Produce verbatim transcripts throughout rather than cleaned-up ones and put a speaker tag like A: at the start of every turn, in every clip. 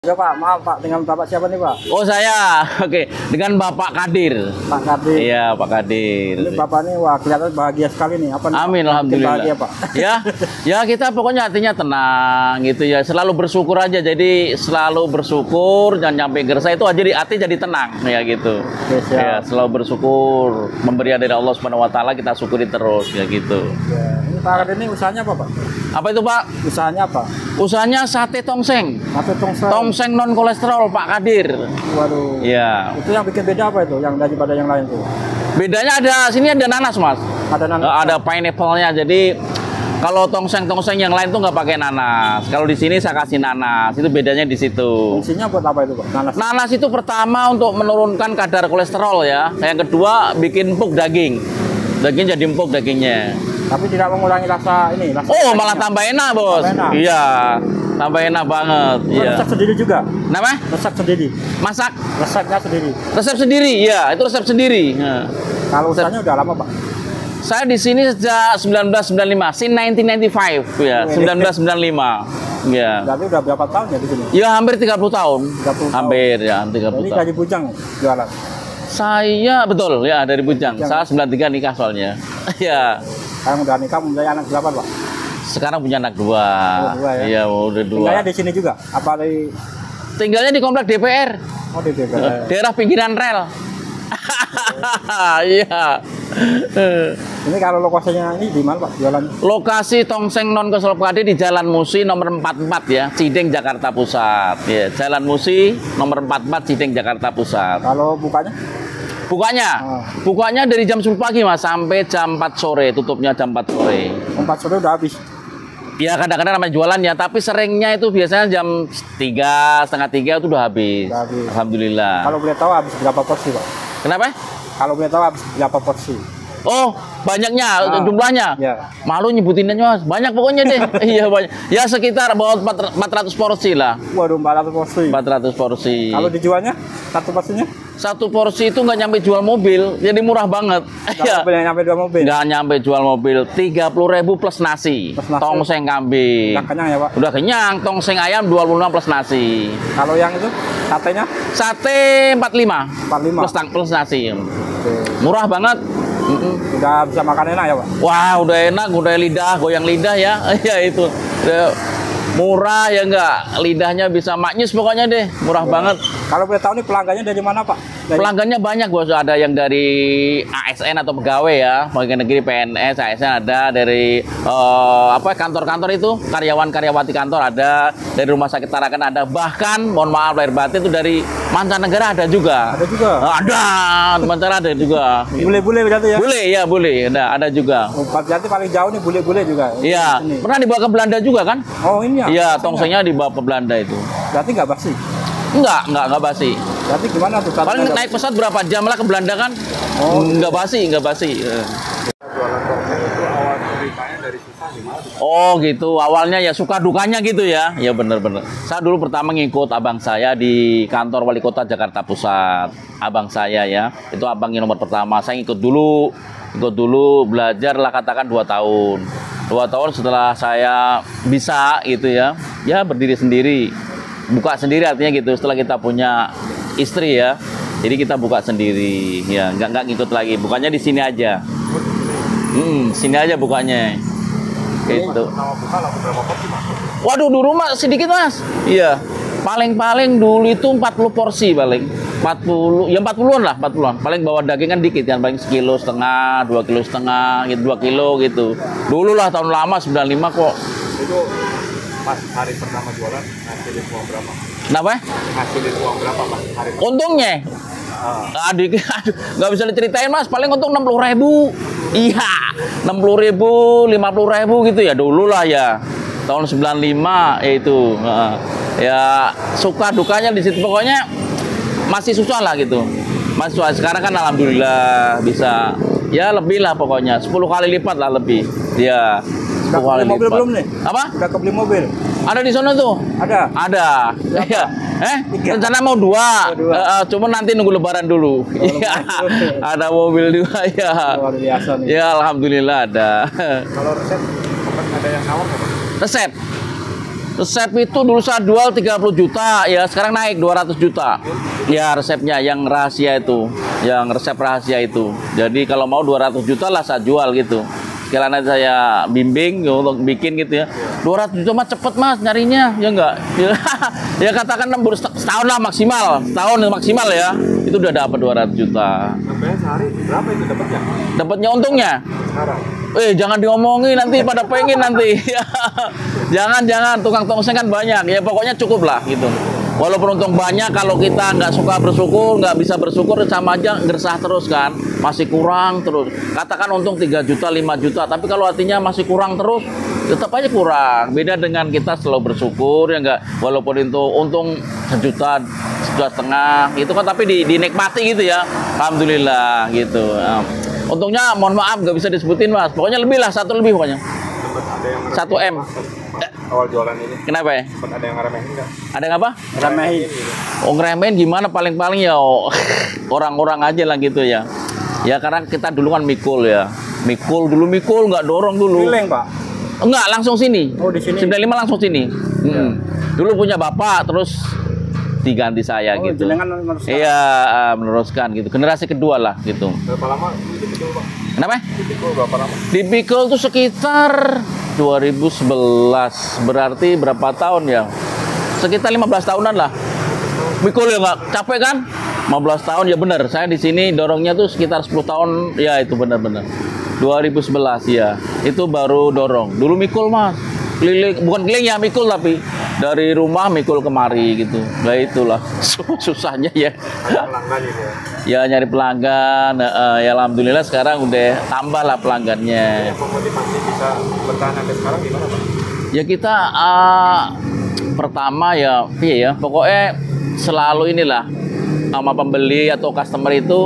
A: Ya Pak, maaf Pak, dengan Bapak siapa nih Pak?
B: Oh saya, oke, dengan Bapak Kadir.
A: Pak Kadir.
B: Iya Pak Kadir.
A: Ini Bapak nih, wah kelihatan bahagia sekali nih. Apa nih,
B: Amin,
A: Pak?
B: alhamdulillah.
A: Bahagia Pak.
B: Ya, ya kita pokoknya hatinya tenang gitu ya. Selalu bersyukur aja. Jadi selalu bersyukur dan nyampe gersa itu aja di hati jadi tenang ya gitu.
A: Oke, siap.
B: Ya, selalu bersyukur, pemberian dari Allah Subhanahu Wa Taala kita syukuri terus ya gitu.
A: Ya, ini Pak Kadir ini usahanya apa Pak?
B: Apa itu Pak?
A: Usahanya apa?
B: Usahanya sate tongseng.
A: Sate tongseng.
B: Tongseng non kolesterol Pak Kadir.
A: Waduh.
B: Iya.
A: Itu yang bikin beda apa itu? Yang daripada yang lain tuh?
B: Bedanya ada sini ada nanas mas.
A: Ada nanas.
B: Eh, Ada pineapple-nya. Jadi kalau tongseng-tongseng yang lain tuh nggak pakai nanas. Kalau di sini saya kasih nanas. Itu bedanya di situ.
A: Fungsinya buat apa itu Pak? Nanas.
B: Nanas itu pertama untuk menurunkan kadar kolesterol ya. Yang kedua bikin empuk daging. Daging jadi empuk dagingnya.
A: Tapi tidak mengurangi rasa ini. Rasa
B: Oh malah tambah enak bos.
A: Tambah enak.
B: Iya. Tambah enak banget.
A: Itu
B: Iya.
A: resep sendiri juga.
B: Nama?
A: Resep sendiri.
B: Masak.
A: Resepnya sendiri.
B: Resep sendiri. Iya. Itu resep sendiri. Nah.
A: Kalau usahanya udah lama Pak?
B: Saya di sini sejak seribu sembilan ratus sembilan puluh lima, since nineteen ninety-five ya, seribu sembilan ratus sembilan puluh lima. Ya.
A: Berarti udah berapa tahun ya di sini?
B: Ya hampir tiga puluh tahun.
A: tiga puluh tahun.
B: Hampir ya, tiga puluh
A: Jadi
B: tahun.
A: dari Bujang jualan.
B: Saya betul ya dari Bujang.
A: Bujang.
B: Saya sembilan tiga nikah soalnya. Ya.
A: Sekarang udah nikah, mempunyai anak berapa Pak?
B: Sekarang punya anak dua.
A: Oh, dua ya?
B: Iya, udah dua.
A: Tinggalnya di sini juga? Apa di
B: Tinggalnya di komplek D P R.
A: oh di D P R?
B: Daerah pinggiran rel. Iya.
A: Ini kalau lokasinya ini di mana Pak jualannya?
B: Lokasi tongseng non kolesterol di Jalan Musi nomor empat puluh empat ya, Cideng Jakarta Pusat. Ya, Jalan Musi nomor empat puluh empat Cideng Jakarta Pusat.
A: Kalau bukanya?
B: Bukanya,
A: Ah.
B: bukanya dari jam sepuluh pagi mas sampai jam empat sore, tutupnya jam empat sore.
A: Empat sore udah habis.
B: Ya kadang-kadang namanya jualan ya, tapi seringnya itu biasanya jam tiga, setengah tiga itu udah habis.
A: Udah habis.
B: Alhamdulillah.
A: Kalau boleh tahu habis berapa porsi Pak?
B: Kenapa?
A: Kalau boleh tahu habis berapa porsi?
B: Oh, banyaknya
A: Ah.
B: jumlahnya.
A: Ya.
B: Malu nyebutinnya mas, banyak pokoknya deh. Iya banyak. Ya sekitar bawah empat ratus porsi lah.
A: Waduh, empat ratus porsi.
B: empat ratus porsi.
A: Kalau dijualnya satu porsinya?
B: Satu porsi itu nggak nyampe jual mobil, jadi murah banget.
A: Nggak
B: Iya.
A: mobil yang nyampe dua mobil.
B: Nggak nyampe jual mobil, tiga puluh ribu plus nasi.
A: Plus nasi.
B: Tongseng kambing.
A: Udah kenyang ya Pak?
B: Udah kenyang, tongseng ayam dua puluh lima plus nasi.
A: Kalau yang itu satenya?
B: Sate empat puluh lima.
A: empat puluh lima.
B: Plus tang plus nasi.
A: Oke.
B: Murah banget. Mm-mm.
A: Udah bisa makan enak ya Pak?
B: Wah, udah enak, udah lidah, goyang lidah ya. Ya itu. Udah murah ya enggak? Lidahnya bisa maknyus pokoknya deh. Murah banget.
A: Kalau boleh tahu nih pelanggannya dari mana Pak? Dari
B: Pelanggannya banyak bos, ada yang dari A S N atau pegawai ya, pegawai negeri P N S, A S N ada, dari eh, apa kantor-kantor itu, karyawan-karyawati kantor ada, dari rumah sakit Tarakan ada, bahkan mohon maaf lahir batin itu dari mancanegara ada juga.
A: Ada juga.
B: Ada, mancanegara ada juga.
A: Bule-bule berarti ya?
B: Boleh ya, boleh, ada, ada juga.
A: Oh, berarti paling jauh nih bule-bule juga.
B: Iya,
A: Di sini.
B: pernah dibawa ke Belanda juga kan?
A: Oh ini ya?
B: Iya,
A: Tongsengnya.
B: tongsengnya dibawa ke Belanda itu.
A: Berarti nggak basi?
B: Enggak, enggak, enggak basi.
A: Berarti gimana tuh?
B: Paling naik pesawat berapa jam lah ke Belanda kan?
A: Oh.
B: Enggak basi, enggak basi. Eh.
A: Jualan tongseng itu awal ceritanya dari susah gimana?
B: Oh gitu, awalnya ya suka dukanya gitu ya. Ya bener-bener. Saya dulu pertama ngikut abang saya di kantor wali kota Jakarta Pusat. Abang saya ya, itu abangnya nomor pertama. Saya ngikut dulu, ikut dulu belajar lah katakan dua tahun. Dua tahun setelah saya bisa gitu ya, ya berdiri sendiri. Buka sendiri artinya gitu, setelah kita punya istri ya. Jadi kita buka sendiri, ya nggak nggak ngikut lagi. Bukannya di sini aja. Hmm, sini aja bukanya. Gitu.
A: Nama buka laku berapa porsi Mas?
B: Waduh, dulu mah sedikit mas. Iya. Paling-paling dulu itu empat puluh porsi paling. empat puluh, ya empat puluhan lah, empat puluhan. Paling bawa daging kan dikit kan, paling sekilo setengah, dua kilo setengah, gitu, dua kilo gitu. Dulu lah tahun lama sembilan puluh lima kok.
A: Itu pas hari pertama jualan ngasilin uang berapa?
B: Kenapa?
A: Ngasilin uang berapa Mas? Hari pertama?
B: Untungnya?
A: Ah.
B: Adik, aduh, nggak bisa diceritain mas, paling untung enam puluh ribu. Iya, enam puluh ribu, lima puluh ribu gitu ya dulu lah ya. Tahun sembilan puluh lima ya itu. Heeh. Ya suka dukanya di situ pokoknya masih susah lah gitu. Masih susah. Sekarang kan alhamdulillah bisa ya lebih lah pokoknya sepuluh kali lipat lah lebih. Ya.
A: Udah kebeli mobil belum nih?
B: Apa?
A: Udah kebeli mobil?
B: Ada di sana tuh.
A: Ada?
B: Ada. Iya. Eh,
A: Tiga.
B: rencana mau dua.
A: Oh, dua.
B: Eh, eh, cuma nanti nunggu lebaran dulu. Iya.
A: lebaran.
B: Ada mobil dua ya.
A: Luar biasa nih.
B: Ya, alhamdulillah ada.
A: Kalau resep ada yang nawar nggak Pak?
B: Resep. Resep itu dulu saya jual tiga puluh juta, ya sekarang naik dua ratus juta. Ya resepnya yang rahasia itu, yang resep rahasia itu. Jadi kalau mau dua ratus juta lah saya jual gitu. Sekalian nanti saya bimbing ya, untuk bikin gitu ya. dua ratus juta mah cepet mas nyarinya, ya enggak? Ya katakan enam bulan setahun lah maksimal, setahun maksimal ya. Itu udah dapat dua ratus juta.
A: Sampai sehari berapa itu dapatnya?
B: Dapatnya untungnya?
A: Sekarang.
B: Eh jangan diomongin nanti pada pengen nanti. Jangan jangan tukang tongseng kan banyak ya, pokoknya cukup lah gitu. Walaupun untung banyak, kalau kita nggak suka bersyukur, nggak bisa bersyukur, sama aja gersah terus kan, masih kurang terus. Katakan untung tiga juta, lima juta, tapi kalau artinya masih kurang terus, tetap aja kurang. Beda dengan kita selalu bersyukur ya nggak, walaupun itu untung sejuta, sejuta setengah, itu kan tapi di, dinikmati gitu ya, alhamdulillah gitu. Untungnya mohon maaf nggak bisa disebutin mas, pokoknya lebih lah, satu lebih pokoknya.
A: Ada yang
B: Satu M.
A: awal jualan ini.
B: Kenapa ya?
A: Sempat ada yang ngeremehin nggak?
B: Ada yang apa?
A: Remehin.
B: Oh ngeremehin gimana, paling-paling ya oh, orang-orang aja lah gitu ya. Ya karena kita dulu kan mikul ya. Mikul dulu mikul nggak dorong dulu.
A: Pileng pak?
B: Enggak, langsung sini.
A: Oh di sini.
B: sembilan puluh lima langsung sini. Hmm. Dulu punya bapak terus diganti saya
A: Oh,
B: gitu.
A: jenengan meneruskan.
B: Iya, uh, meneruskan gitu. Generasi kedua lah gitu.
A: Berapa lama dipikul pak?
B: Kenapa?
A: Dipikul berapa lama?
B: Dipikul tuh sekitar dua ribu sebelas. Berarti berapa tahun ya? Sekitar lima belas tahunan lah. Mikul ya nggak? Capek kan? lima belas tahun ya benar. Saya di sini dorongnya tuh sekitar sepuluh tahun. Ya itu benar-benar. dua ribu sebelas ya. Itu baru dorong. Dulu mikul mas. Keliling, bukan keliling ya mikul tapi dari rumah mikul kemari gitu. Nah itulah susahnya ya.
A: Ada pelanggan gitu ya?
B: Ya nyari pelanggan. Uh, ya alhamdulillah sekarang udah tambah lah pelanggannya.
A: Yang memotivasi bisa bertahan sampai sekarang gimana pak?
B: Ya kita uh, pertama ya, iya ya, pokoknya selalu inilah sama pembeli atau customer itu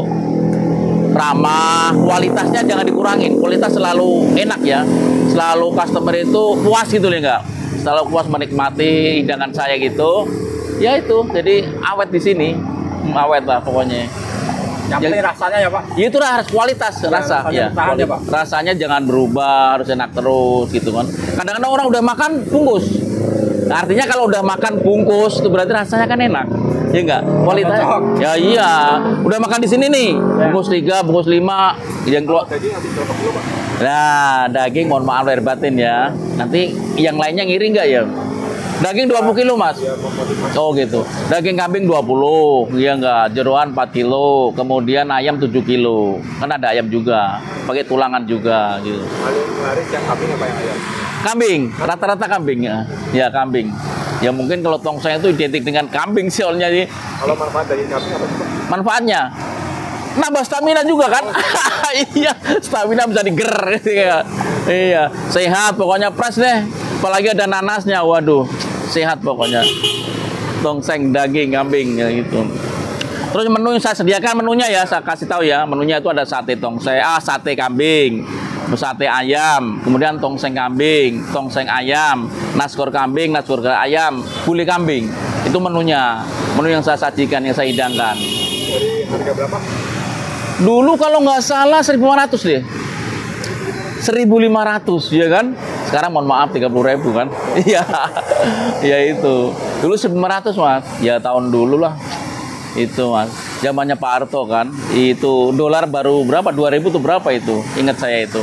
B: ramah, kualitasnya jangan dikurangin, kualitas selalu enak ya, selalu customer itu puas gitu ya enggak, selalu puas menikmati hidangan saya gitu, ya itu, jadi awet di sini, awet lah pokoknya.
A: Yang penting rasanya ya pak?
B: Ya itu harus kualitas ya, rasa ya,
A: tahan ya pak?
B: Rasanya jangan berubah, harus enak terus gitu kan. Kadang-kadang orang udah makan bungkus, nah, artinya kalau udah makan bungkus itu berarti rasanya kan enak. Ya enggak, kualitas. Ya iya, udah makan di sini nih, bungkus tiga, bungkus lima, yang keluar.
A: Daging habis berapa kilo pak?
B: Nah, daging mohon maaf lahir batin ya. Nanti yang lainnya ngiri enggak ya? Daging dua puluh kilo mas.
A: Ya memotivasi.
B: Oh gitu. Daging kambing dua puluh, iya enggak. Jeroan empat kilo, kemudian ayam tujuh kilo. Kan ada ayam juga, pakai tulangan juga gitu.
A: Paling laris yang kambing apa yang ayam?
B: Kambing, rata-rata kambing ya. Ya kambing. Ya mungkin kalau tongseng itu identik dengan kambing soalnya sih.
A: Kalau manfaat dari kambing apa sih pak?
B: Manfaatnya nambah stamina juga kan. Iya, stamina bisa diger gitu ya. Iya, sehat pokoknya, fresh deh. Apalagi ada nanasnya, waduh, sehat pokoknya. Tongseng daging kambing ya gitu. Terus menu yang saya sediakan, menunya ya saya kasih tahu ya, menunya itu ada sate tongseng, ah sate kambing, sate ayam, kemudian tongseng kambing, tongseng ayam, nasgor kambing, nasgor ayam, gulai kambing. Itu menunya, menu yang saya sajikan, yang saya hidangkan.
A: Dari harga berapa?
B: Dulu kalau nggak salah seribu lima ratus deh. seribu lima ratus ya kan? Sekarang mohon maaf tiga puluh ribu kan? Iya. Ya itu. Dulu seribu lima ratus mas. Ya tahun dulu lah. Itu mas. Zamannya Pak Harto kan. Itu dolar baru berapa? dua ribu tuh berapa itu? Ingat saya itu.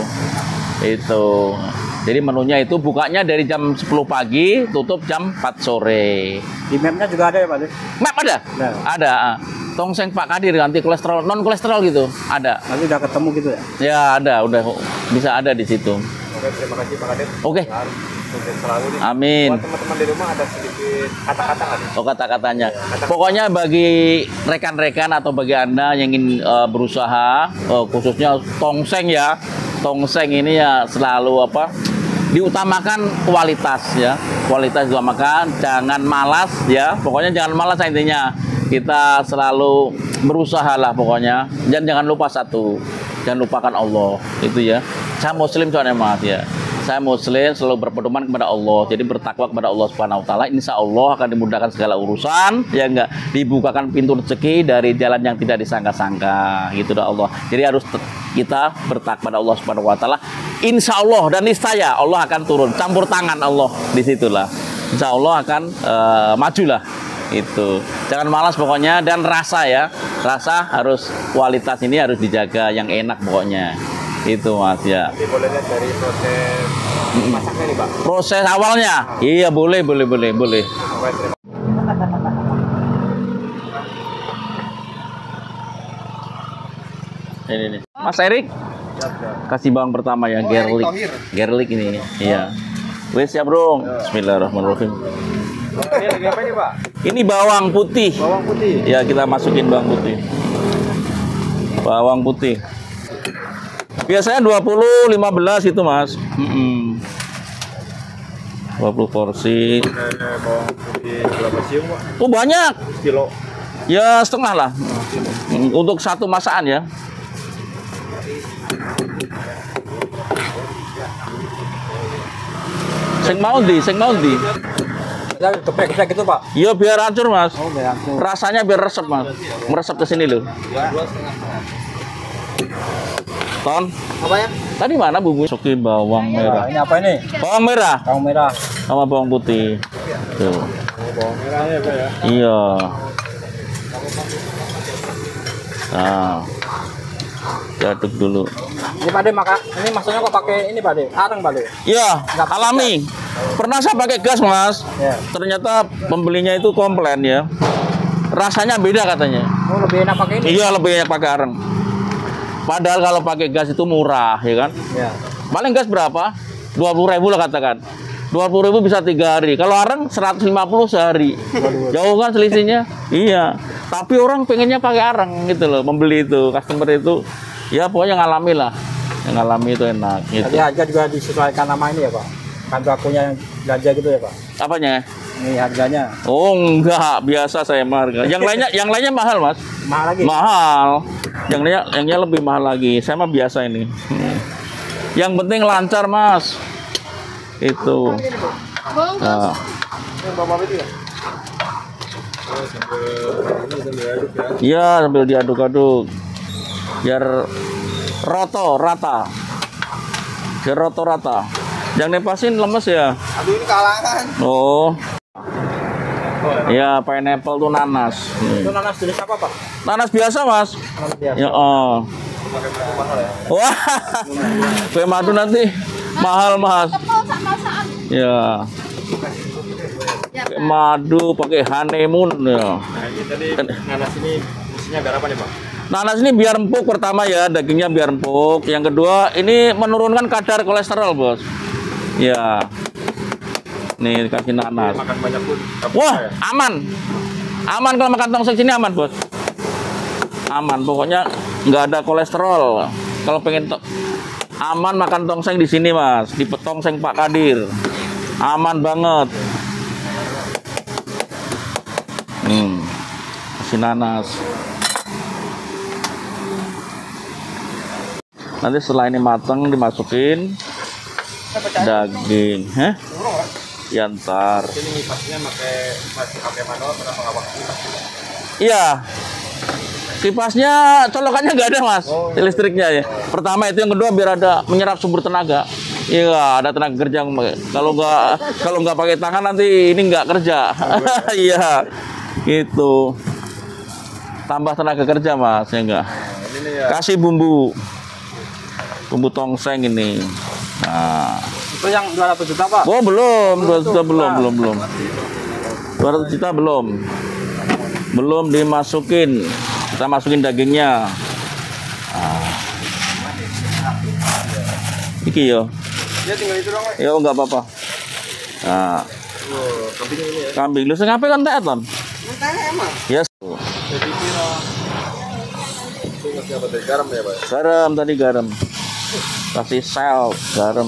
B: Itu. Jadi menunya itu bukanya dari jam sepuluh pagi, tutup jam empat sore.
A: Di mapnya juga ada ya pak?
B: Map ada?
A: Ada.
B: Ada. Tongseng Pak Kadir, anti kolesterol, non kolesterol gitu. Ada.
A: Nanti udah ketemu gitu ya?
B: Ya ada, udah bisa ada di situ.
A: Oke, terima kasih Pak Kadir.
B: Oke.
A: Sukses selalu nih.
B: Amin.
A: Buat teman-teman di rumah ada sedikit kata-kata nggak nih?
B: Oh kata-katanya.
A: Kata-
B: Pokoknya bagi rekan-rekan atau bagi Anda yang ingin uh, berusaha, uh, khususnya tongseng ya, tongseng ini ya selalu apa? Diutamakan kualitas ya, kualitas diutamakan, jangan malas ya. Pokoknya jangan malas intinya. Kita selalu berusaha lah pokoknya. Dan jangan lupa satu, jangan lupakan Allah itu ya. Saya Muslim soalnya mas ya. Saya Muslim selalu berpedoman kepada Allah. Jadi bertakwa kepada Allah Subhanahu Wa Taala. Insya Allah akan dimudahkan segala urusan. Ya enggak, dibukakan pintu rezeki dari jalan yang tidak disangka-sangka. Gitu dah Allah. Jadi harus kita bertakwa kepada Allah Subhanahu Wa Taala. Insya Allah dan niscaya Allah akan turun. Campur tangan Allah disitulah. insya Allah akan uh, maju lah. Itu jangan malas pokoknya, dan rasa ya, rasa harus, kualitas ini harus dijaga, yang enak pokoknya itu Mas ya.
A: Jadi boleh lihat dari proses masaknya nih Pak.
B: Proses awalnya, iya boleh boleh boleh boleh. Ini nih Mas Erik, kasih bawang pertama ya, garlic, garlic ini, iya. Wes ya bro, Bismillahirrahmanirrahim.
A: Ini lagi apa ini Pak?
B: Ini bawang putih.
A: Bawang putih.
B: Ya kita masukin bawang putih. Bawang putih. Biasanya dua puluh, lima belas itu Mas. Mm-mm. dua puluh porsi.
A: Eh, bawang putih berapa siung Pak?
B: Oh banyak.
A: Kilo.
B: Ya setengah lah. Untuk satu masakan ya. Sing mau di, sing mau di.
A: Kita geprek-geprek gitu Pak.
B: Iya biar hancur Mas.
A: Oh, biar hancur.
B: Rasanya biar resep Mas. Meresep ke sini loh.
A: Dua setengah.
B: Ton.
A: Apa ya?
B: Tadi mana bumbu? Masukin bawang merah.
A: Ini apa ini?
B: Bawang merah
A: Bawang merah.
B: sama bawang putih. Tuh.
A: Oh, bawang merahnya Pak ya.
B: Iya. Nah. Diaduk dulu.
A: Ini Pak De maka ini maksudnya kok pakai ini Pak De? Areng Pak De?
B: Iya, alami. Pernah saya pakai gas Mas.
A: Ya.
B: Ternyata pembelinya itu komplain ya. Rasanya beda katanya.
A: Oh, lebih enak pakai ini.
B: Iya, lebih enak pakai areng. Padahal kalau pakai gas itu murah, ya kan?
A: Ya.
B: Paling gas berapa? dua puluh ribu lah katakan. dua puluh ribu bisa tiga hari. Kalau areng seratus lima puluh sehari. Jauh kan selisihnya? Iya. Tapi orang pengennya pakai areng gitu loh, membeli itu, customer itu. Ya pokoknya ngalami lah. Yang ngalami itu enak gitu.
A: Jadi harga juga disesuaikan nama ini ya Pak? Kan bakunya yang belanja gitu ya Pak?
B: Apanya?
A: Ini harganya.
B: Oh enggak, biasa saya mah harga. Yang lainnya yang lainnya mahal Mas.
A: Mahal lagi?
B: Mahal. Yang lainnya yang lainnya lebih mahal lagi. Saya mah biasa ini. Hmm. Yang penting lancar Mas. Itu. Nah.
A: Yang bapak itu ya?
B: Iya, sambil diaduk-aduk. Biar roto rata. Biar roto rata. Yang nepasin lemes ya.
A: Aduh ini kalangan.
B: Oh. Ya, pineapple tuh nanas.
A: Itu
B: Hmm.
A: nanas jenis apa Pak?
B: Nanas biasa, Mas.
A: Nanas biasa.
B: Ya, oh. Wah. Kue madu nanti mahal, Mas. Ya. Pakai madu, pakai honeymoon ya.
A: Nah ini tadi nanas ini isinya biar apa nih Pak?
B: Nanas ini biar empuk pertama ya, dagingnya biar empuk. Yang kedua, ini menurunkan kadar kolesterol, Bos. Ya. Nih dikasih nanas.
A: Makan banyak pun.
B: Wah, aman. Aman kalau makan tongseng sini aman, Bos. Aman, pokoknya nggak ada kolesterol. Kalau pengen to aman makan tongseng di sini, Mas. Di tongseng Pak Kadir. Aman banget. Hmm. Kasih nanas. Nanti setelah ini matang dimasukin daging. Heh? Ya ntar.
A: Ini pastinya pakai pakai manual kenapa nggak pakai kipas?
B: Iya. Kipasnya colokannya nggak ada Mas.
A: Oh, iya.
B: Listriknya ya. Pertama itu, yang kedua biar ada menyerap sumber tenaga. Iya, ada tenaga kerja. Kalau nggak kalau nggak pakai tangan nanti ini nggak kerja. Iya. Gitu. Tambah tenaga kerja Mas, ya enggak.
A: Ini nih ya.
B: Kasih bumbu. Bumbu tongseng ini. Nah.
A: Itu yang dua ratus juta Pak?
B: Oh, belum, dua ratus juta belum, belum, belum. dua ratus juta belum. Belum dimasukin. Kita masukin dagingnya. Nah. Iki yo.
A: Ya tinggal itu dong.
B: Yo enggak apa-apa. Nah,
A: Oh, kambing ini ya.
B: kambing lu sing ape kan tak ton?
A: Mentahnya emang.
B: Yes.
A: Jadi kira itu masih apa dari garam ya Pak?
B: Garam tadi garam. Kasih salt, garam.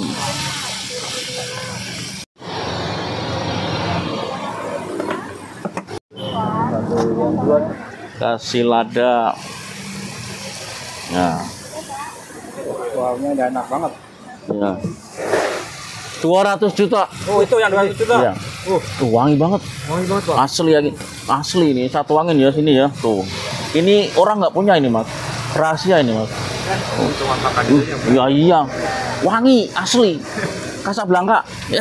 B: Kasih lada. Nah,
A: Wawnya udah enak banget.
B: ya. dua ratus juta.
A: Oh itu yang dua ratus juta?
B: Iya.
A: Uh,
B: Tuh wangi banget.
A: wangi banget Pak.
B: Asli ya, asli ini satu angin ya sini ya. Tuh. Ini orang nggak punya ini Mas. Rahasia ini Mas.
A: Oh, cuma makan
B: Uh,
A: itu ya.
B: iya iya. Wangi asli. Casablanca.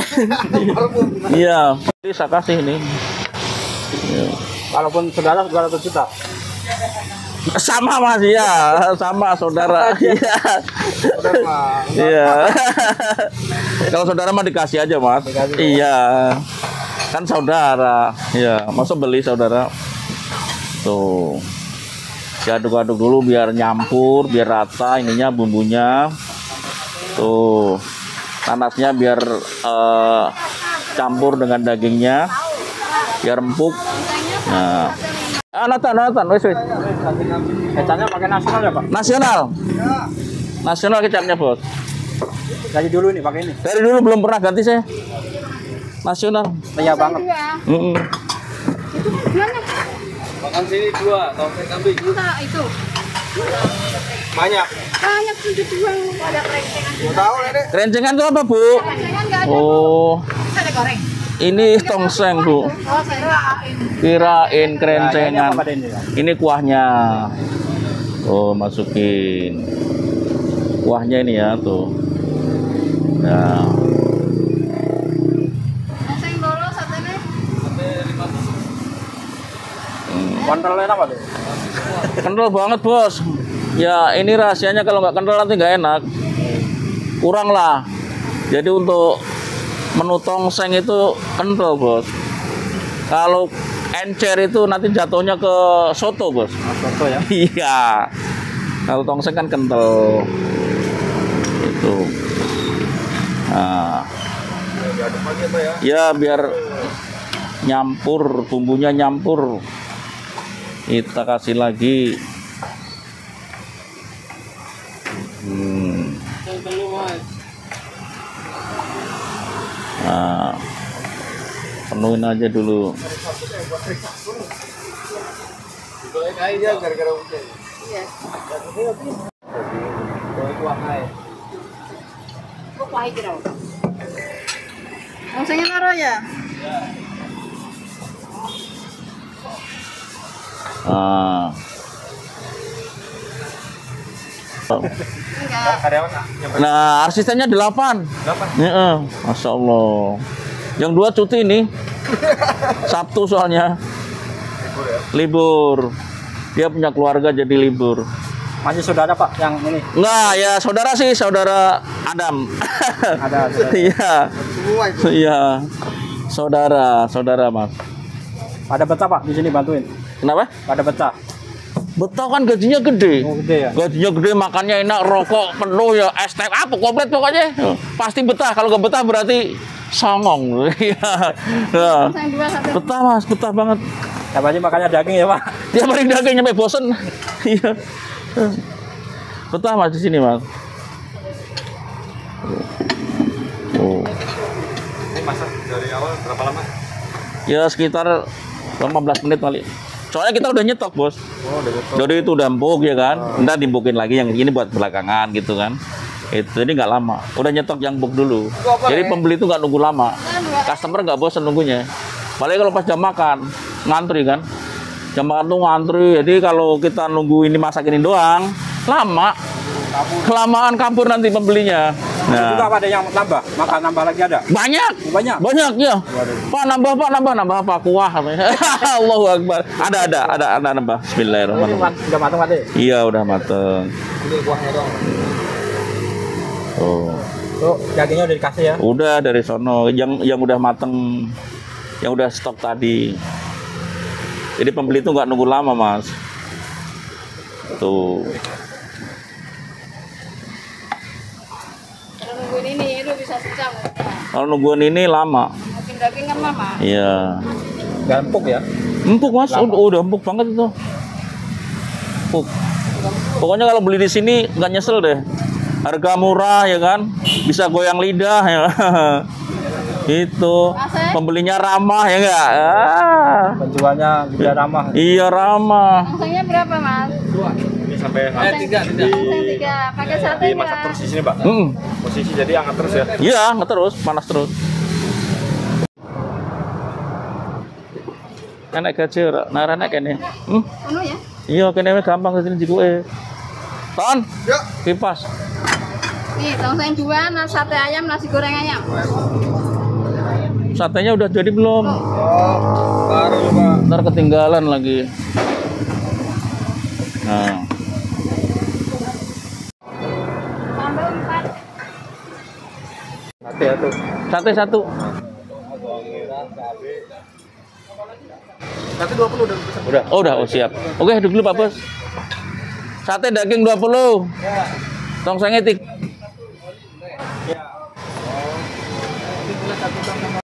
B: Iya, ini saya kasih ini. Ya.
C: Walaupun saudara dua ratus juta.
B: Sama Mas, ya, sama saudara. Iya. Iya. Kalau saudara mah dikasih aja, Mas.
C: Dikasih,
B: iya. Kan saudara. Iya, masa beli saudara. Tuh. Diaduk-aduk dulu biar nyampur, biar rata ininya bumbunya. Tuh. Panasnya biar uh, campur dengan dagingnya. Biar empuk. Nah. Ah, Nathan, Nathan, wes wes.
C: Kecapnya pakai nasional ya, Pak?
B: Nasional. Nasional kecapnya, Bos.
C: Dari dulu nih pakai ini.
B: Dari dulu belum pernah ganti saya. Nasional.
C: Iya banget.
B: Mm -mm.
D: Itu gimana?
A: Makan sini dua, tongseng kambing.
D: Enggak, itu.
A: Banyak.
D: Banyak sudah jual pada kerencengan.
A: Mau tahu, Nenek?
B: Kerencengan itu apa, Bu?
D: Kerencengan enggak ada.
B: Oh,
D: Bisa ada goreng.
B: ini tongseng, Bu.
D: Oh, saya
B: Kirain
C: Nah,
B: kerencengan.
C: ini apa ini ya?
B: Ini kuahnya. Oh, masukin. Kuahnya ini ya, tuh. Nah.
D: Tongseng dulu satenya.
C: Kontrolnya apa tuh?
B: Kental banget, Bos. Ya, ini rahasianya kalau nggak kental nanti nggak enak. Kurang lah. Jadi untuk menu tongseng itu kental, Bos. Kalau encer itu nanti jatuhnya ke soto, Bos.
C: Soto ya.
B: Iya. Kalau tongseng kan kental. Itu. Nah. Ya, biar nyampur, bumbunya nyampur. Kita kasih lagi. Hmm. Nah, penuhin aja dulu.
D: Iya. Kok kuah kira? Tongsengnya naruh ya?
B: Nah.
D: Enggak.
C: Karyawan
B: Nah, asistennya delapan.
C: delapan.
B: Iya, Masya Allah. Yang dua cuti ini. Sabtu soalnya. Libur. Dia punya keluarga jadi libur.
C: Masih saudara Pak yang ini.
B: Enggak, ya saudara sih, saudara Adam.
C: Ada. saudara.
B: Iya.
A: Semua itu.
B: Iya. Saudara, saudara, Mas.
C: Ada betah Pak di sini bantuin.
B: Kenapa?
C: Ada betah.
B: Betah kan gajinya gede.
C: Oh, gede ya.
B: Gajinya gede, makannya enak, rokok penuh ya, es teh apa komplit pokoknya. Pasti betah. Kalau nggak betah berarti songong. Iya. Ya.
D: Tongseng dua satu.
B: Betah, Mas, betah banget.
C: Tiap hari makannya daging ya Pak.
B: Tiap hari daging nyampe bosen. Iya. Betah, Mas, di sini, Mas. Oh.
A: Ini masak dari awal berapa lama?
B: Ya sekitar lima belas menit kali. Soalnya kita udah nyetok, Bos.
A: Oh, udah betul.
B: Jadi itu udah empuk ya kan. Ntar dimbukin lagi yang ini buat belakangan gitu kan. Itu jadi nggak lama. Udah nyetok yang empuk dulu. Jadi pembeli itu nggak nunggu lama. Customer nggak bosan nunggunya. Paling kalau pas jam makan ngantri kan. Jam makan tuh ngantri. Jadi kalau kita nunggu ini masak ini doang, lama. Kelamaan kabur nanti pembelinya.
C: Nah. Juga
B: Nah,
C: ada yang nambah, makan nambah lagi ada.
B: banyak.
C: Banyak.
B: Banyak ya. Pak nambah, Pak nambah, nambah apa? Kuah. Allahu Akbar. Ada, ada, ada, ada nambah.
C: Ini
B: Bismillahirrahmanirrahim.
C: udah matang Pak.
B: Iya, udah mateng.
A: Ini kuahnya dong.
B: Oh.
C: Tuh, dagingnya udah dikasih ya.
B: Udah dari sono yang yang udah mateng, yang udah stok tadi. Jadi pembeli itu nggak nunggu lama, Mas. Tuh.
D: Kalau nungguin ini itu bisa sejam.
B: Kalau nungguin ini lama.
D: Mungkin daging kan lama.
B: Iya.
C: Udah empuk ya.
B: Empuk, Mas. Udah, udah empuk banget itu. Empuk. Pokoknya kalau beli di sini nggak nyesel deh. Harga murah ya kan, bisa goyang lidah ya. Itu pembelinya ramah ya enggak? Ah.
C: Penjualnya juga ramah.
B: Iya ramah.
D: Tongsengnya berapa, Mas?
A: Ini sampai
D: Eh, tiga, tiga. Tongseng tiga. Pakai sate
A: dimasak
D: enggak?
A: terus di sini, Pak.
B: Hmm.
A: Posisi jadi hangat terus ya.
B: Iya, nggak terus, panas terus. Enak gaji ora, narane kene. Hmm.
D: Anu ya?
B: Iya, kene gampang kesini jikuke. Ton,
A: Ya.
B: kipas.
D: Nih, tongseng dua, nasi sate ayam, nasi goreng ayam.
B: Satenya udah jadi belum?
A: Oh, baru Pak.
B: Ntar ketinggalan lagi. Nah,
D: Sambal empat.
C: Sate ya tuh.
B: sate satu.
A: Satu dua puluh udah pesan.
C: Udah.
B: Oh udah, oh siap. Oke, duduk dulu Pak Bos. Sate daging dua puluh. Tongsengnya tik.